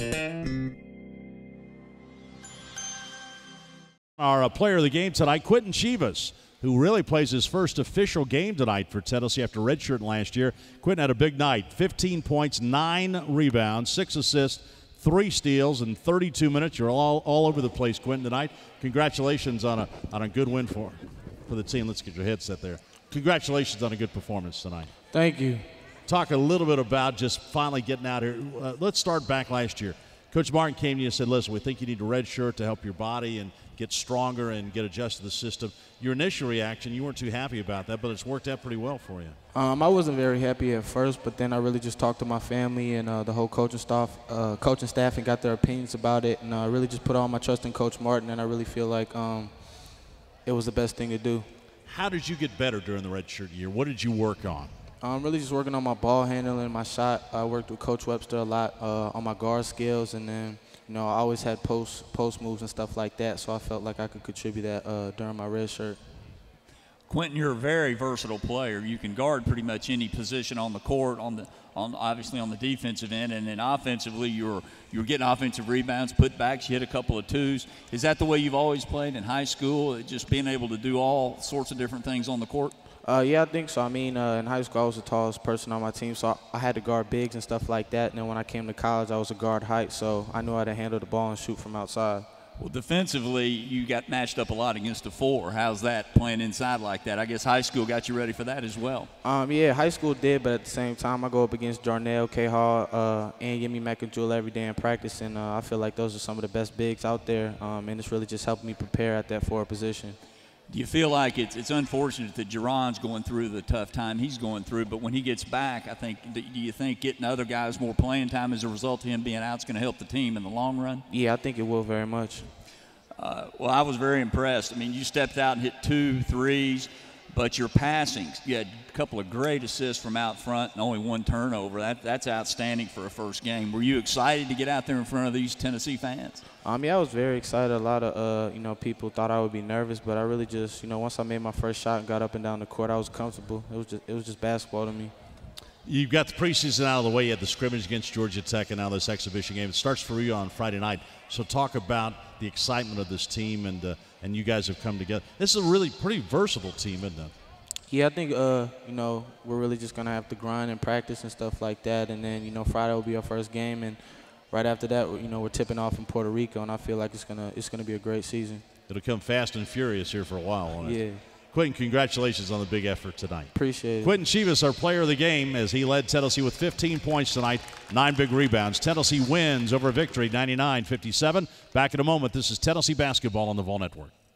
Our player of the game tonight, Quinton Chievous, who really plays his first official game tonight for Tennessee after Redshirt last year. Quinton had a big night, 15 points, 9 rebounds, 6 assists, 3 steals in 32 minutes. You're all over the place, Quinton, tonight. Congratulations on a good win for the team. Let's get your headset there. Congratulations on a good performance tonight. Thank you. Talk a little bit about just finally getting out here. Let's start back last year. Coach Martin came to you and said, listen, we think you need a red shirt to help your body and get stronger and get adjusted to the system. Your initial reaction, you weren't too happy about that, but it's worked out pretty well for you. I wasn't very happy at first, but then I really just talked to my family and the whole coaching staff and got their opinions about it, and I really just put all my trust in Coach Martin, and I really feel like it was the best thing to do. How did you get better during the redshirt year? What did you work on? I'm really just working on my ball handling, my shot. I worked with Coach Webster a lot on my guard skills, and then I always had post moves and stuff like that, so I felt like I could contribute that during my red shirt. Quinton, you're a very versatile player. You can guard pretty much any position on the court, obviously on the defensive end, and then offensively you're getting offensive rebounds, putbacks, you hit a couple of twos. Is that the way you've always played in high school, just being able to do all sorts of different things on the court? Yeah, I think so. I mean, in high school I was the tallest person on my team, so I had to guard bigs and stuff like that. And then when I came to college, I was a guard height, so I knew how to handle the ball and shoot from outside. Well, defensively, you got matched up a lot against a 4. How's that playing inside like that? I guess high school got you ready for that as well. Yeah, high school did, but at the same time, I go up against Jarnell, K-Hall, and Yemi McAjewel every day in practice, and I feel like those are some of the best bigs out there, and it's really just helped me prepare at that forward position. Do you feel like it's unfortunate that Jerron's going through the tough time he's going through, but when he gets back, do you think getting other guys more playing time as a result of him being out is going to help the team in the long run? Yeah, I think it will very much. Well, I was very impressed. I mean, you stepped out and hit 2 threes, but your passing, you had a couple of great assists from out front and only 1 turnover. That's outstanding for a first game. Were you excited to get out there in front of these Tennessee fans? Yeah, I was very excited. A lot of people thought I would be nervous, but I really just, once I made my first shot and got up and down the court, I was comfortable. It was just basketball to me. You've got the preseason out of the way. You had the scrimmage against Georgia Tech and now this exhibition game. It starts for you on Friday night. So talk about the excitement of this team and you guys have come together. This is a really pretty versatile team, isn't it? Yeah, I think, we're really just going to have to grind and practice and stuff like that. And then, Friday will be our first game. And right after that, we're tipping off in Puerto Rico. And I feel like it's gonna be a great season. It'll come fast and furious here for a while, won't it? Yeah. Quinton, congratulations on the big effort tonight. Appreciate it. Quinton Chievous, our player of the game, as he led Tennessee with 15 points tonight, 9 big rebounds. Tennessee wins over Victory, 99-57. Back in a moment. This is Tennessee basketball on the Vol Network.